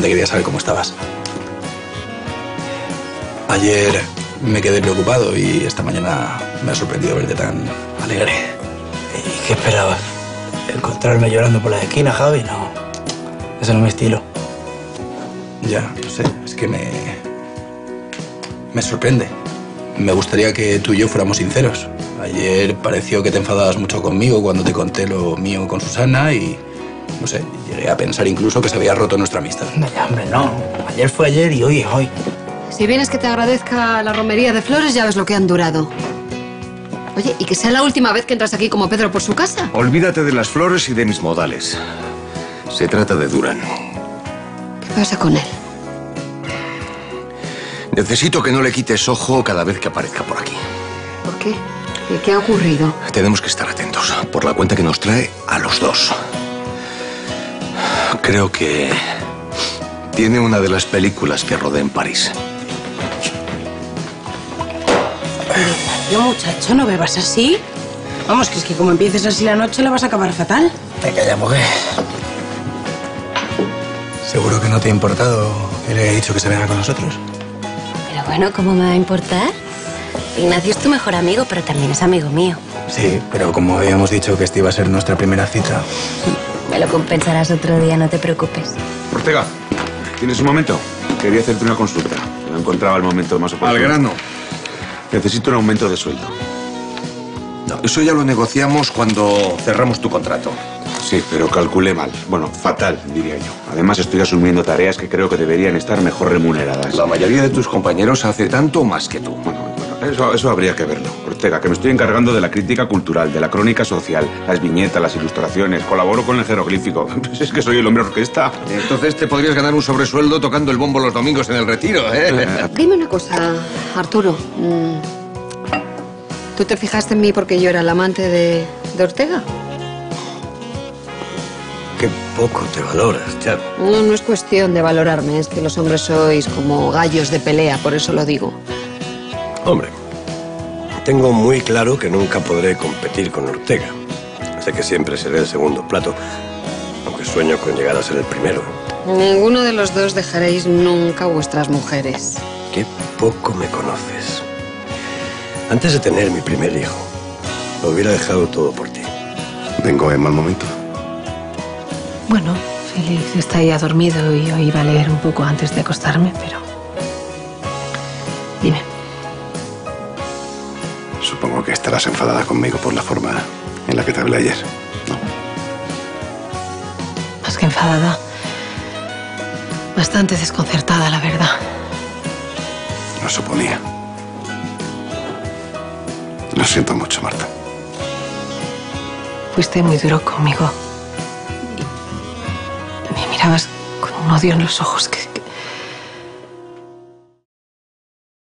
Solamente quería saber cómo estabas. Ayer me quedé preocupado y esta mañana me ha sorprendido verte tan alegre. ¿Y qué esperabas? ¿Encontrarme llorando por la esquina, Javi? No, ese no es mi estilo. Ya, no sé, es que me sorprende. Me gustaría que tú y yo fuéramos sinceros. Ayer pareció que te enfadabas mucho conmigo cuando te conté lo mío con Susana y, no sé, llegué a pensar incluso que se había roto nuestra amistad. Ya, hombre, no. Ayer fue ayer y hoy es hoy. Si vienes que te agradezca la romería de flores, ya ves lo que han durado. Oye, y que sea la última vez que entras aquí como Pedro por su casa. Olvídate de las flores y de mis modales. Se trata de Durán. ¿Qué pasa con él? Necesito que no le quites ojo cada vez que aparezca por aquí. ¿Por qué? ¿Qué ha ocurrido? Tenemos que estar atentos por la cuenta que nos trae a los dos. Creo que tiene una de las películas que rodé en París. Yo, muchacho, no bebas así. Vamos, que es que como empieces así la noche la vas a acabar fatal. Te calla, mujer. ¿Seguro que no te ha importado que le he dicho que se venga con nosotros? Pero bueno, ¿cómo me va a importar? Ignacio es tu mejor amigo, pero también es amigo mío. Sí, pero como habíamos dicho que esta iba a ser nuestra primera cita... Me lo compensarás otro día, no te preocupes. Ortega, ¿tienes un momento? Quería hacerte una consulta. No encontraba el momento más oportuno. Al grano. Necesito un aumento de sueldo. No, eso ya lo negociamos cuando cerramos tu contrato. Sí, pero calculé mal. Bueno, fatal, diría yo. Además, estoy asumiendo tareas que creo que deberían estar mejor remuneradas. La mayoría de tus compañeros hace tanto más que tú. Bueno, eso habría que verlo. Ortega, que me estoy encargando de la crítica cultural, de la crónica social, las viñetas, las ilustraciones, colaboro con el jeroglífico. Pues es que soy el hombre orquesta. Entonces te podrías ganar un sobresueldo tocando el bombo los domingos en el retiro, ¿eh? Dime una cosa, Arturo. ¿Tú te fijaste en mí porque yo era el amante de Ortega? Qué poco te valoras, Charo. No, no es cuestión de valorarme, es que los hombres sois como gallos de pelea, por eso lo digo. Hombre, tengo muy claro que nunca podré competir con Ortega. Sé que siempre seré el segundo plato, aunque sueño con llegar a ser el primero. Ninguno de los dos dejaréis nunca vuestras mujeres. Qué poco me conoces. Antes de tener mi primer hijo, lo hubiera dejado todo por ti. ¿Vengo en mal momento? Bueno, Félix está ya dormido y yo iba a leer un poco antes de acostarme, pero... Dime. Supongo que estarás enfadada conmigo por la forma en la que te hablé ayer, ¿no? Más que enfadada. Bastante desconcertada, la verdad. Lo suponía. Lo siento mucho, Marta. Fuiste muy duro conmigo. Y me mirabas con un odio en los ojos que